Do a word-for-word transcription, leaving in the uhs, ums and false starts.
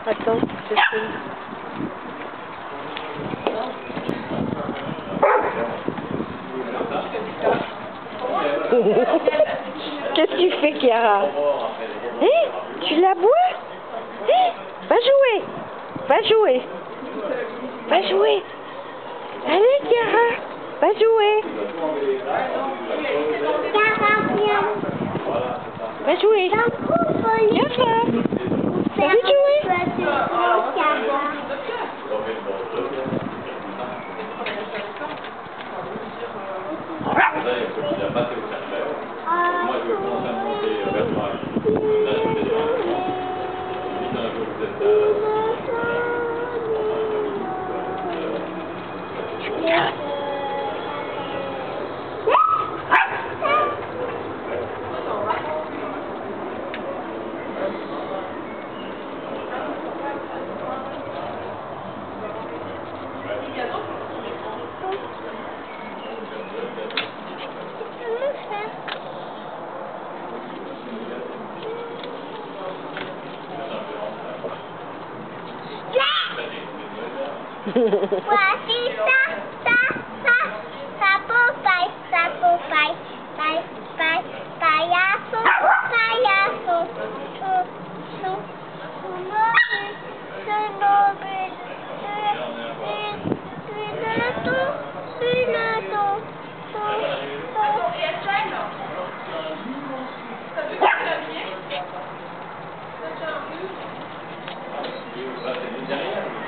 Attends, je filme. Qu'est-ce que tu fais, Chiara? Hein? Tu la bois? Hein? Va jouer! Va jouer! Va jouer! Allez, Chiara! Va jouer! Va jouer! Viens, femme! Va jouer! Moi, je commence à monter vers moi. Voici ça, ça, ça, ça Popeye, ça Popeye, paille, paille, paillasson, paillasson, son, son, son mobile, une, une ton, une ton, ton, ton.